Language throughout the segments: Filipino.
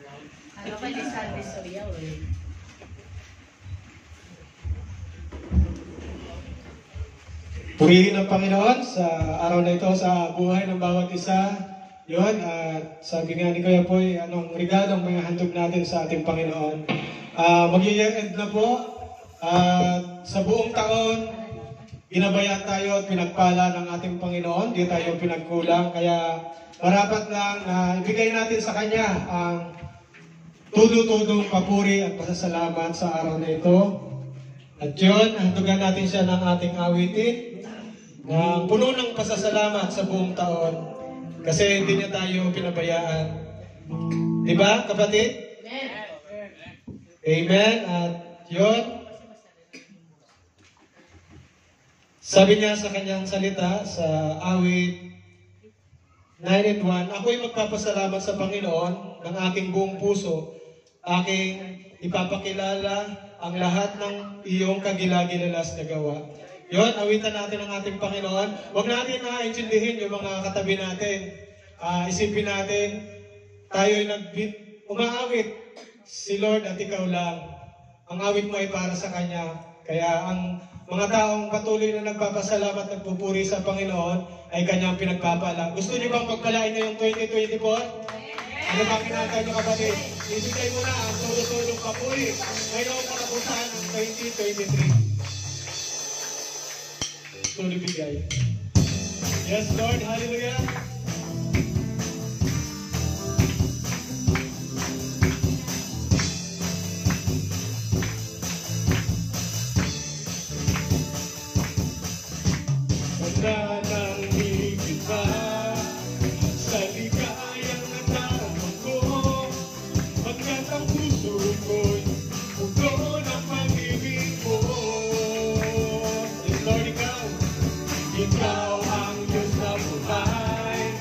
Ano pa ni Sandy Soria, ulit? Purihin ang Panginoon sa araw na ito, sa buhay ng bawat isa. Yun, at sabi nga ni Kuya Poy, anong regalong may handog natin sa ating Panginoon. Mag-year end na po. At sa buong taon, ginabayan tayo at pinagpala ng ating Panginoon. Di tayo pinagkulang. Kaya marapat lang na ibigay natin sa Kanya ang tudo-tudong papuri at pasasalamat sa araw na ito. At yun, handugan natin siya ng ating awitin na puno ng pasasalamat sa buong taon. Kasi hindi niya tayo pinabayaan. Diba, kapatid? Amen. At yun, sabi niya sa kanyang salita sa awit 9:1, ako'y magpapasalamat sa Panginoon ng aking buong puso, aking ipapakilala ang lahat ng iyong kagilagilalas na gawa. Yun, awitan natin ang ating Panginoon. Huwag natin intindihin yung mga katabi natin. Isipin natin, tayo'y umaawit si Lord at ikaw lang. Ang awit mo ay para sa Kanya. Kaya ang mga taong patuloy na nagpapasalamat at nagpupuri sa Panginoon ay Kanyang pinagpapala. Gusto niyo bang pagpalain na yung 2024? Ano ba kinakaya niyo, kapatid? Ibigay mo na ang tulong-tulong papuri ngayong katapusan ng 2023. Tuloy bigay. Yes, Lord. Hallelujah. Wala nang higit pa sa ligayang nadarama ko, pagkat ang puso ko'y puno ng pag-ibig mo. Yes, Lord, ikaw ang Diyos na buhay,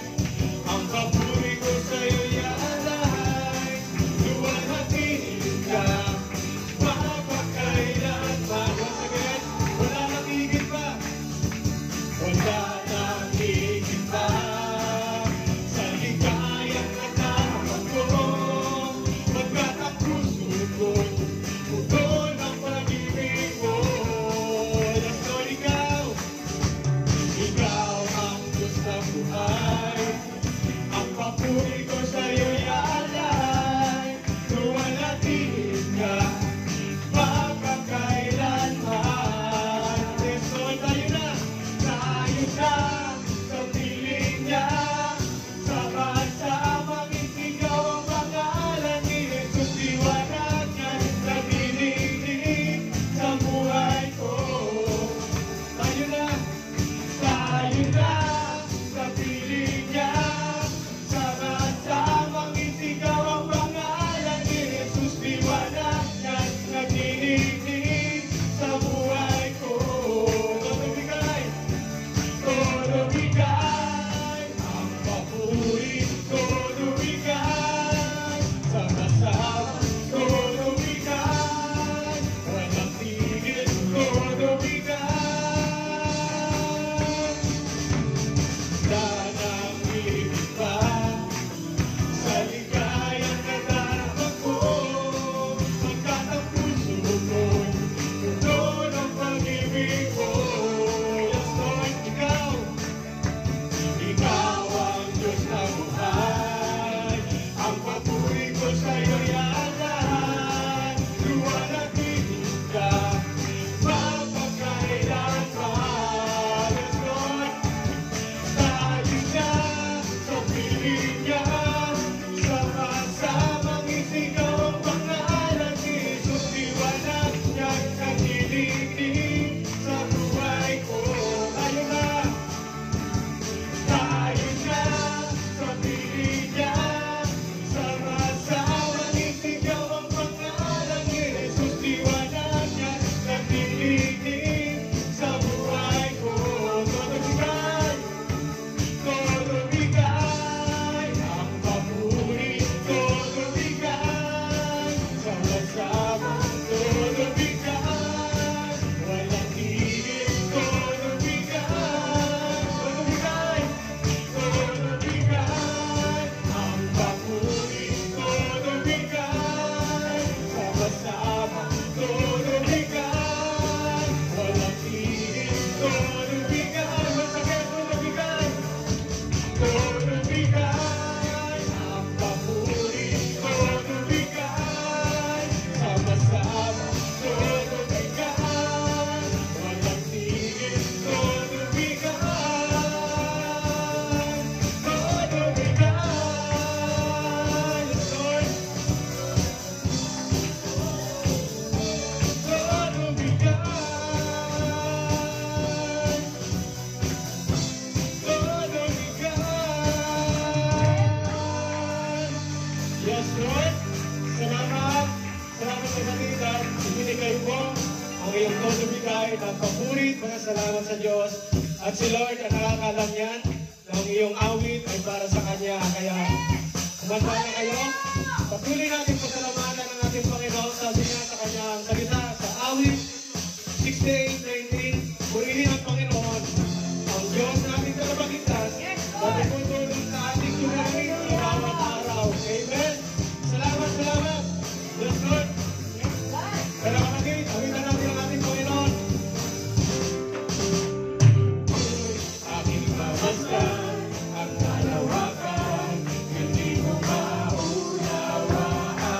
Yes, Lord. Salamat. Salamat sa kanila. Ibinigay mo ang iyong todo bigay ng papurit, mga salamat sa Diyos. At si Lord ang nakakalam yan na ang iyong awit ay para sa Kanya. Kaya kumanta na kayo. Patuloy natin pasalamatan ng ating Panginoon. Sabi niya sa Kanyang salita sa awit 68:19. Purihin ang Panginoon, ang Diyos nating kalabagitad, na tumutulong sa ating sumarin sa bawat araw. Amen. Salamat, salamat. Yes, Lord. Kaya kapatid, awitan natin ang ating Panginoon. Aking pabastan, ang kalawakan, hindi mo maunawaan.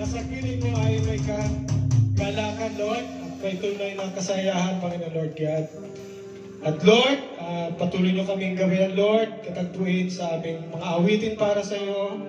nasa piling mo ay may kagalakan, Lord, at may tunay na kasayahan, Panginoon Lord God. At Lord, patuloy niyo kaming gawin, Lord, katagpuin sa aming mga awitin para sa iyo.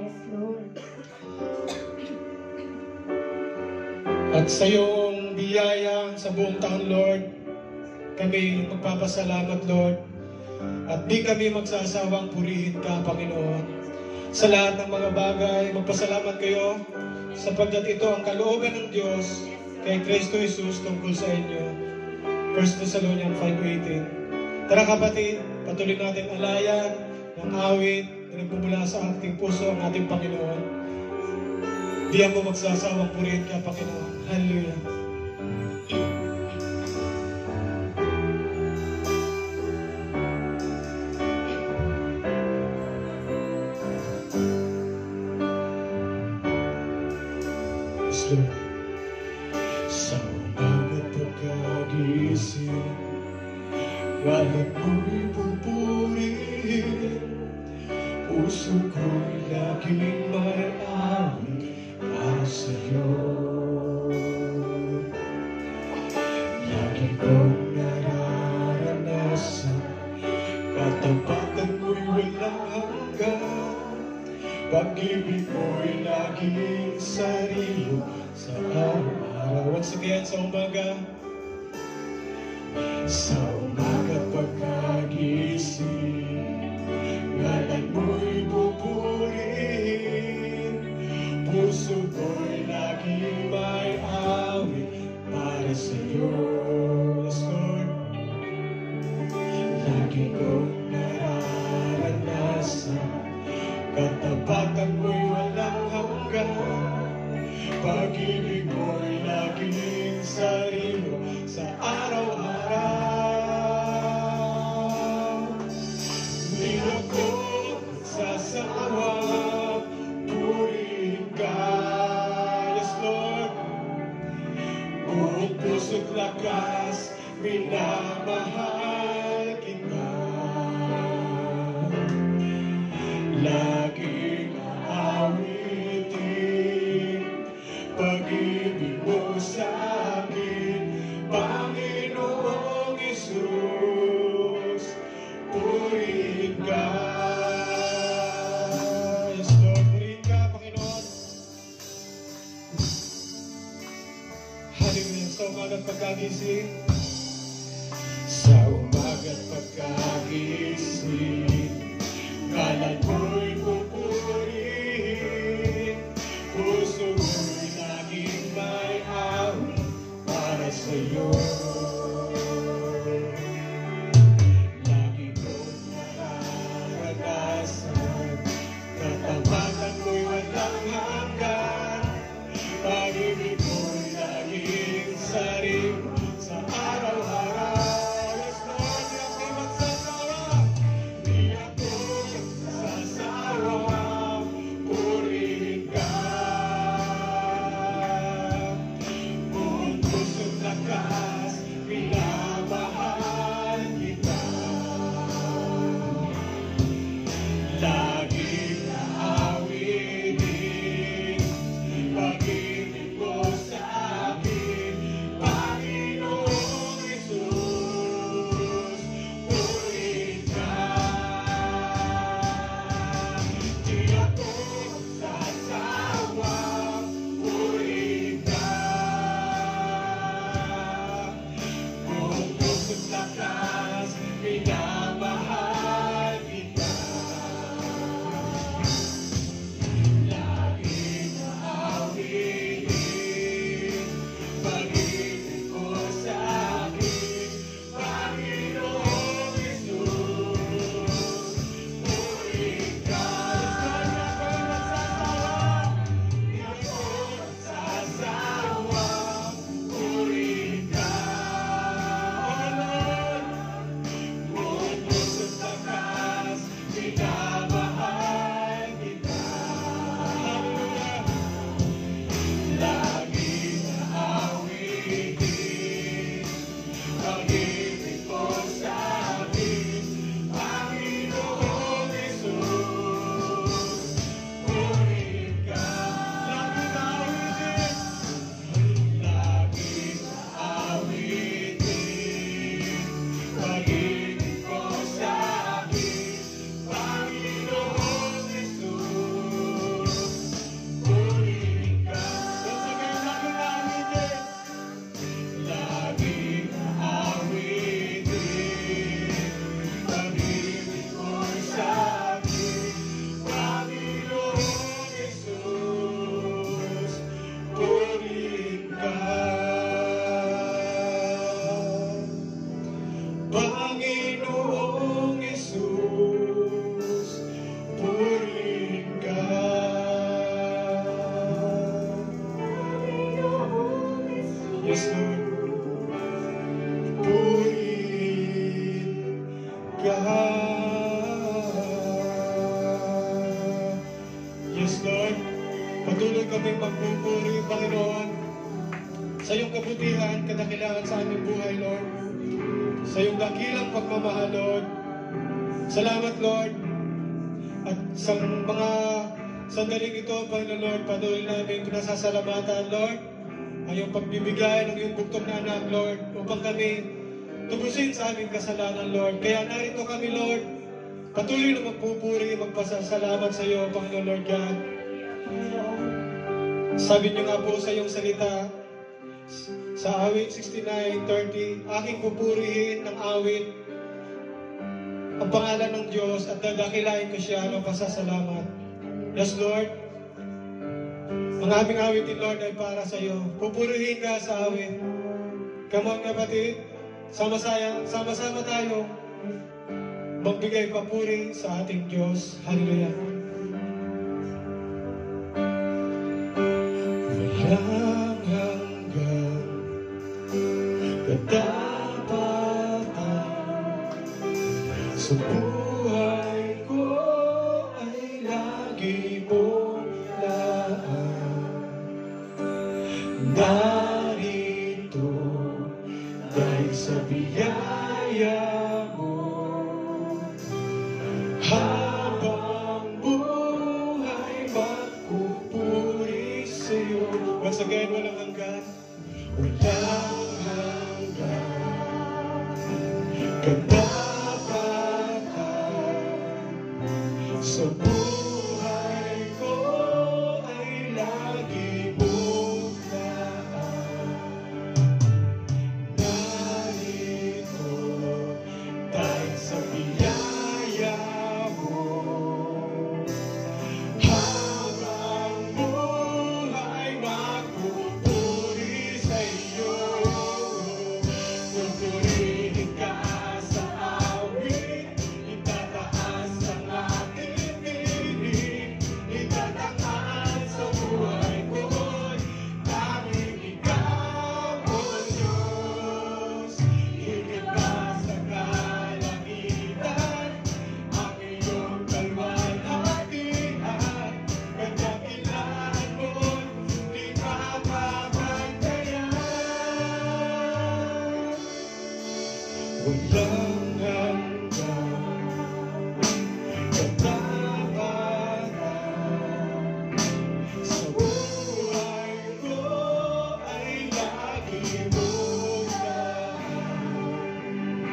At sa iyong biyaya sa buong taon, Lord, kami magpapasalamat, Lord. At di kami magsasawang purihin ka, Panginoon. Sa lahat ng mga bagay, magpasalamat kayo sapagkat ito ang kalooban ng Diyos kay Kristo Jesus tungkol sa inyo. 1 Thessalonians 5:18. Tara kapatid, patuloy natin alayan ng awit na nagmumula sa ating puso ang ating Panginoon. Di mo magsasawang purihin ka, Panginoon. Hallelujah. Sa umagat pagkagising, galit mo'y pupurihin, puso ko'y laging may awit para sa'yo. Lagi kong nararanasan, katapatan mo'y walang hanggan, pag-ibig mo'y laging sarilo sa araw-araw. Once again, sa umaga. Sa umaga pagkagising, ngalan mo'y pupurihin, puso ko'y laging may awit para sa'yo. Yes, Lord. Lagi kong nararanasan, katapatan mo'y walang hanggan, pag-ibig mo'y laging sarilo sa araw-araw. Di ako nagsasawa, purihin ka. Yes, Lord. Buong puso't lakas, minamahal kita. Laging aawitin pag-ibig mo sa akin, Panginoong Jesus, purihin ka. Yes, Lord, purihin ka, Panginoon. Hallelujah. Sa umaga't pagkagising, sa umaga't pagkagising, ngalan mo'y pupurihin, puso ko'y laging may awit para sa'yo. Lagi kong nararanasan, katapatan mo'y walang hanggan, pag-ibig mo'y laging sarili sa araw. Yes, Lord. Purihin ka. Yes, Lord. Patuloy kaming magpupuri, Panginoon, sa iyong kabutihan, kadakilaan sa aming buhay, Lord. Sa iyong dakilang pagmamahal, Lord. Salamat, Lord. At sa mga sandaling ito, Panginoon, Lord, patuloy namin pinasasalamatan, Lord, ang iyong pagbibigay ng iyong bugtong na anak, Lord, upang kami tubusin sa aming kasalanan, Lord. Kaya narito kami, Lord, patuloy na magpupuri, magpasasalamat sa iyo, Panginoon, Lord God. Sabi niyo nga po sa iyong salita, sa awit 69:30, aking pupurihin ng awit ang pangalan ng Diyos at dadakilain ko siya ng pasasalamat. Yes, Lord. Ang aming awitin, Lord, ay para sa iyo. Pupurihin ka sa awit. Come on, kapatid. Sama-sama tayo magbigay papuri sa ating Diyos. Hallelujah. Walang hanggang katapatan sa buhay ko ay lagi mong laan. Narito dahil sa biyaya mo, habang buhay magpupuri sa iyo. Once again, walang hanggan. Walang hanggan katapatan sa buhay ko ay lagi mong laan. Narito dahil sa biyaya mo, habang buhay magpupuri sa iyo. Pupurihin ka sa awit, itataas ang ating piling, itataas sa buhay ko'y tanging ikaw, O Diyos. Higit pa sa kalangitan, ang iyong kalwalhatian, kadakilaan mo'y di mapapantayan. Walang hanggan katapatan sa buhay ko ay lagi mong laan.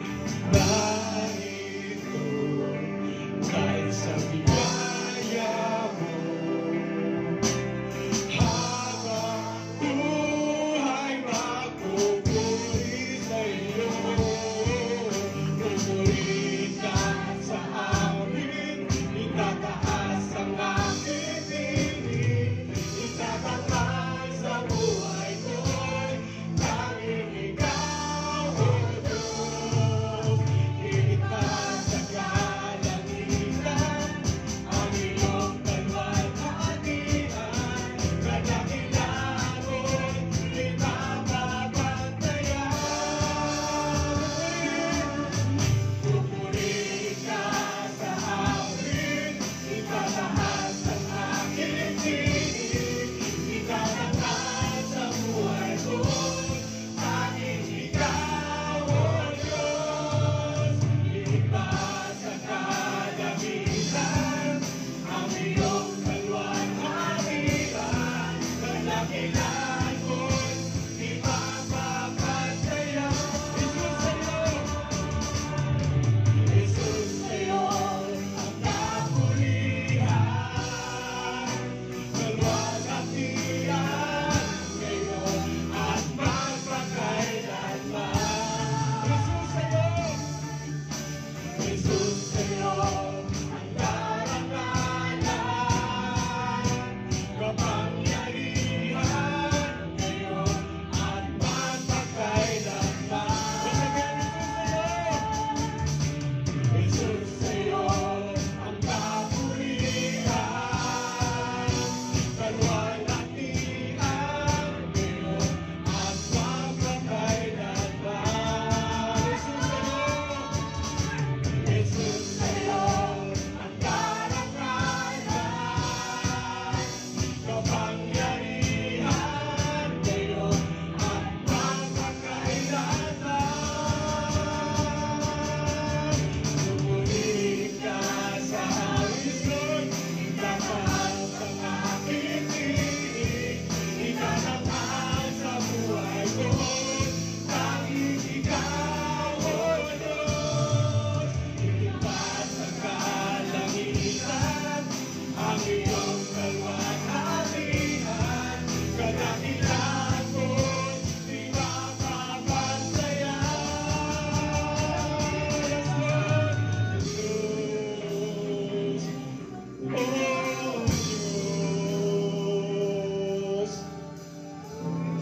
Narito dahil sa biyaya mo, habang buhay magpupuri sa iyo.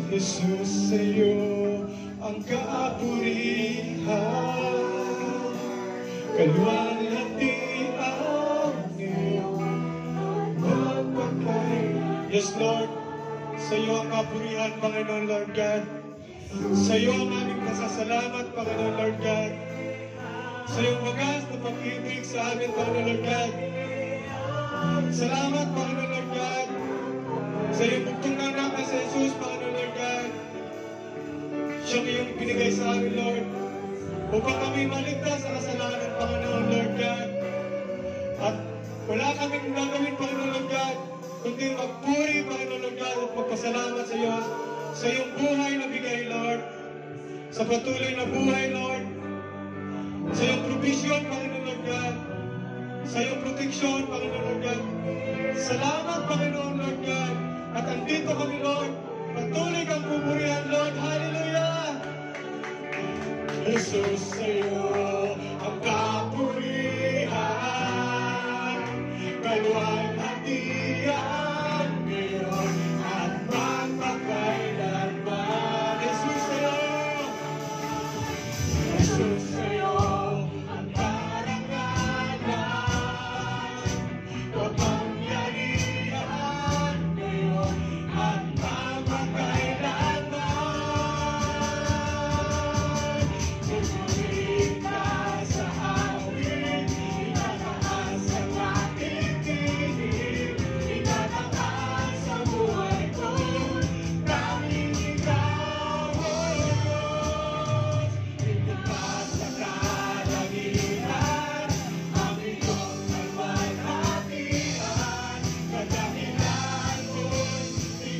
Jesus, sa'yo ang kapurihan, kaluwalhati ang iyong magpakay. Yes, Lord, sa'yo ang kapurihan, Panginoon Lord God. Sa'yo ang aming pasasalamat, Panginoon Lord God. Sa iyong wagas na pag-ibig sa amin, Panginoon Lord God. Salamat, Panginoon Lord God. Sa iyong bugtong ng anak sa Jesus, Panginoon Lord God. Siyang iyong binigay sa amin, Lord, upang kami maligtas sa kasalanan, Panginoon Lord God. At wala kaming gagawin, Panginoon Lord God, kundi magpuri, Panginoon Lord God, at magpasalamat sa iyo sa iyong buhay na bigay, Lord. Sa patuloy na buhay, Lord. Sa iyong provision, Panginoon Lord God. Sa iyong proteksyon, Panginoon Lord God. Salamat, Panginoon Lord God. At andito kami, Lord. Patuloy kang pupurihan, Lord. Hallelujah! Jesus, sa iyo ang kapurihan, kaluwalhatian ngayon at magpakailanman. Jesus, sa iyo. Jesus, sa iyo ang karangalan, kapangyarihan ngayon at magpakailanman. Pupurihin ka sa awit, itataas ang aking tinig, itataas sa buhay ko, tanging ikaw, O Diyos. Ito ka sa kalangitan, ang iyong kalwalhatian, kadahilan ko'y di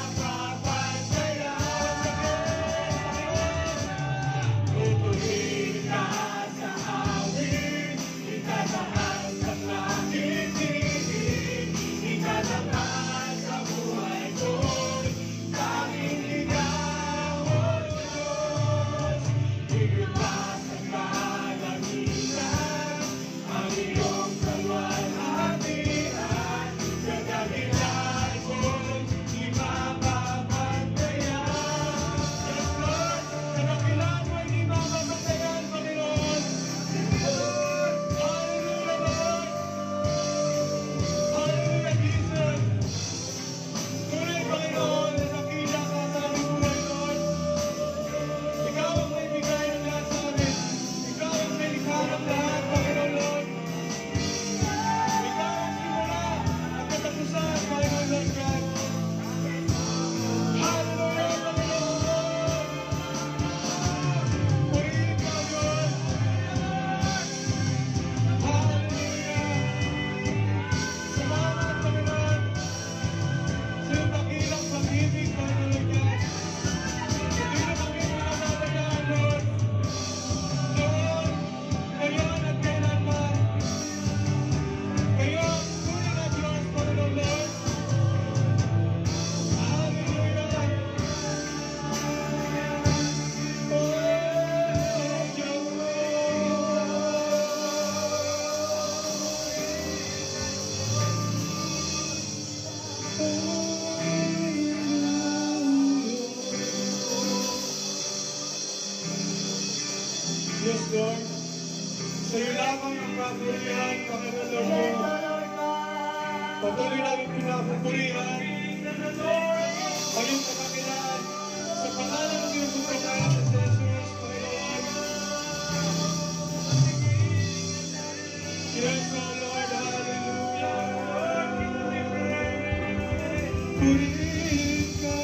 mapapantayan. Pupurihin ka sa awit, itataas ang aking tinig, itataas sa buhay ko'y tanging ikaw, O Diyos. Higit pa sa kalangitan, ang iyong kalwalhatian, kadahilan ko'y di mapapantayan. Yes, Lord, kadahilan mo'y di mapapantayan, Panginoon. Hallelujah, Lord. Hallelujah, Jesus. Tunay, Panginoon, na nakita ka sa aming buhay, Lord. Ikaw ang may bigay ng lahat sa amin. Ikaw ang may likha ng lahat, Panginoon Lord. Ikaw ang simula at katapusan, Panginoon Lord God. Hallelujah, Panginoon Lord. Purihin ka, Diyos. Hallelujah. Salamat, Panginoon, sa iyong dakilang pag-ibig, Panginoon Lord God. Hindi na kami pinagdadayaan, Lord. Noon, ngayon at kailanman. Kayo ang tunay na Diyos, Panginoon Lord. Hallelujah. Oh, yes, Lord. Sa iyo lamang ang kapurihan, Panginoon Lord. Patuloy namin pinapupurihan ang iyong kakakilan sa pangalan ng iyong bukana sa Jesus, Panginoon. Yes, O Lord, hallelujah. Purihin ka,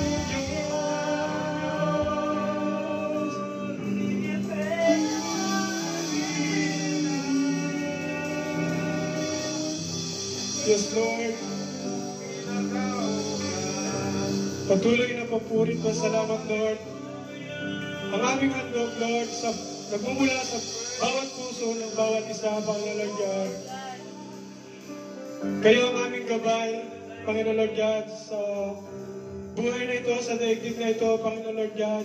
Diyos. Yes, Lord. Patuloy na papuri ko. Salamat, Lord. Ang aming handog, Lord, nagmumula sa bawat puso ng bawat isa, Panginoon Lord God. Kayo ang aming gabay, Panginoon Lord God, sa buhay na ito, sa daigdig na ito, Panginoon Lord God.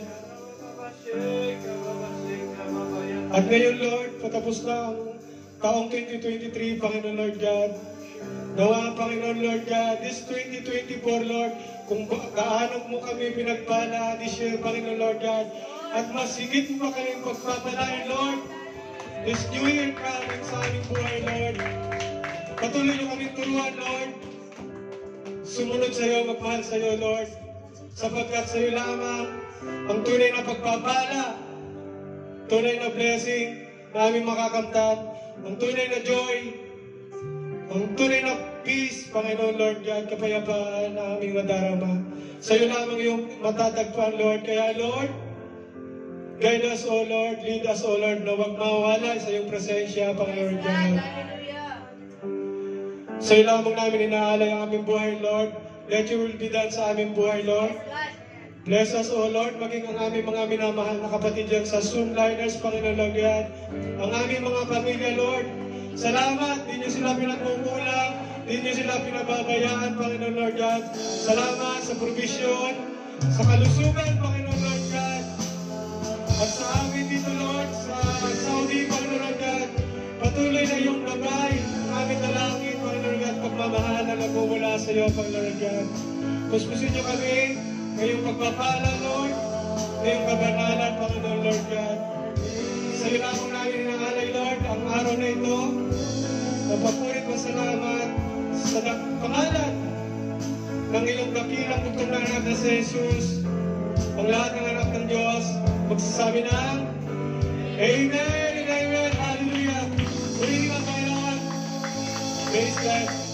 At ngayon, Lord, patapos na ang taong 2023, Panginoon Lord God. Nawa, Panginoon Lord God, this 2024, Lord, kung gaano mo kami pinagpala this year, Panginoon Lord God, at mas higit mo pa kami pagpapalain, Lord, this new year coming sa aming buhay, Lord. Patuloy niyo kami turuan, Lord, sumunod sa iyo, magmahal sa iyo, Lord, sapagkat sa iyo lamang ang tunay na pagpapala, tunay na blessing na aming makakamtan, ang tunay na joy, ang tunay na peace, Panginoon Lord God, kapayapaan na aming madarama. Sa iyo lamang yung matatagpuan, Lord. Kaya, Lord, guide us, O Lord, lead us, O Lord, na huwag mawala sa iyong presensya, Panginoon God. Sa iyo lamang namin inaalay ang aming buhay, Lord. Let your will be done sa aming buhay, Lord. Bless us, O Lord, maging ang aming mga minamahal na kapatid dyan sa Zoomliners, Panginoon Lord God. Ang aming mga pamilya, Lord. Salamat, di niyo sila pinagmumulang, di niyo sila pinababayaan, Panginoon Lord God. Salamat sa provision, sa kalusugan, Panginoon Lord God. At sa amin dito, Lord, sa Saudi, Panginoon Lord God, patuloy na yung labay, ang aming dalangin, Panginoon Lord God, pagmamahal na nagmumula sa iyo, Panginoon Lord God. Puspusin niyo kami, ngayong pagpapala, Lord, ngayong kabanalan, Panginoon Lord God. Sa iyo lamang namin inaalay, Lord, ang araw na ito, napapurit masalamat sa pangalan ng iyong dakilang bugtong na anak na si Jesus, ang lahat ng anak ng Diyos, magsasabi ng Amen and Amen. Hallelujah. Purihin ang Panginoon. Praise God.